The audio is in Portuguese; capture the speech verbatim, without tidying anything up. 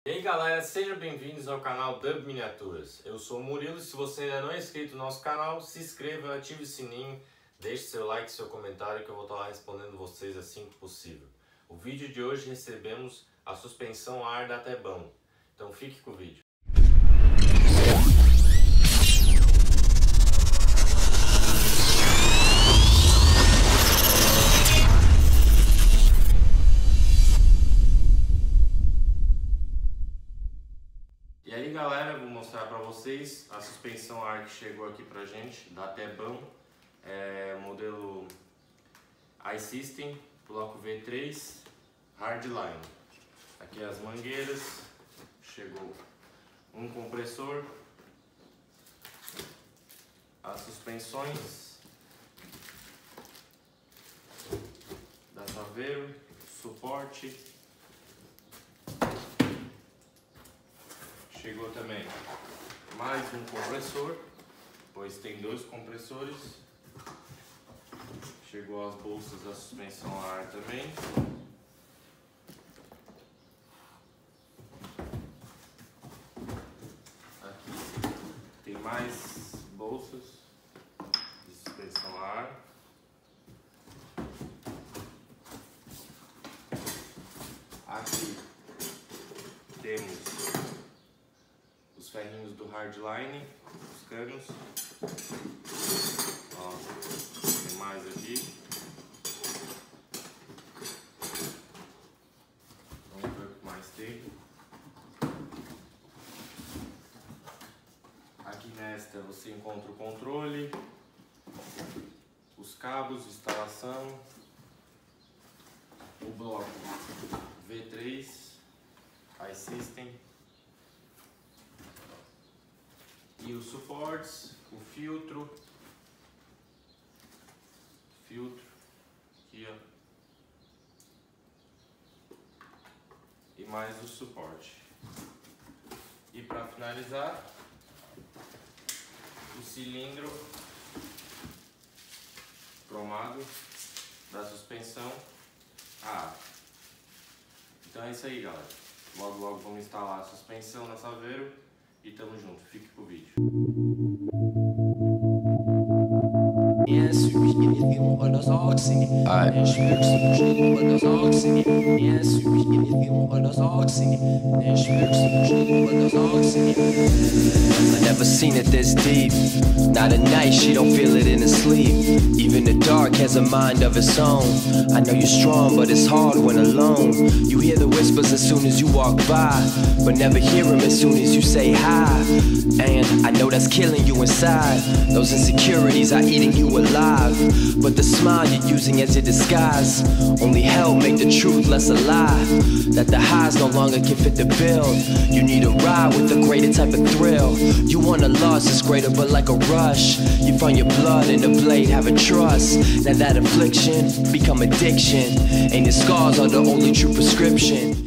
E aí galera, sejam bem-vindos ao canal Dub Miniaturas. Eu sou o Murilo e se você ainda não é inscrito no nosso canal, se inscreva, ative o sininho, deixe seu like, seu comentário que eu vou estar lá respondendo vocês assim que possível. O vídeo de hoje recebemos a suspensão a ar da Tebão, então fique com o vídeo. E aí galera, vou mostrar para vocês a suspensão a ar que chegou aqui pra gente, da Tebão, é, modelo iSystem, bloco V três, Hardline. Aqui as mangueiras, chegou um compressor, as suspensões da Saveiro, suporte. Chegou também mais um compressor, pois tem dois compressores. Chegou as bolsas da suspensão a ar também. Aqui tem mais bolsas de suspensão a ar. Aqui temos os ferrinhos do Hardline, os canos. Ó, tem mais aqui. Vamos ver o que mais tem. Aqui nesta você encontra o controle, os cabos de instalação, o bloco V três, iSystem, e os suportes, o filtro, filtro, aqui ó, e mais o suporte. E para finalizar, o cilindro cromado da suspensão a ar. Então é isso aí galera, logo logo vamos instalar a suspensão na Saveiro. E tamo junto, fique pro vídeo. I never seen it this deep. Not at night, she don't feel it in her sleep. Even the dark has a mind of its own. I know you're strong, but it's hard when alone. You hear the whispers as soon as you walk by, but never hear them as soon as you say hi. And I know that's killing you inside. Those insecurities are eating you alive. But the smile you're using as your disguise only help make the truth less a lie. That the highs no longer can fit the bill. You need a ride with a greater type of thrill. You want a loss that's greater but like a rush. You find your blood in the blade, have a trust. Now that affliction become addiction, and your scars are the only true prescription.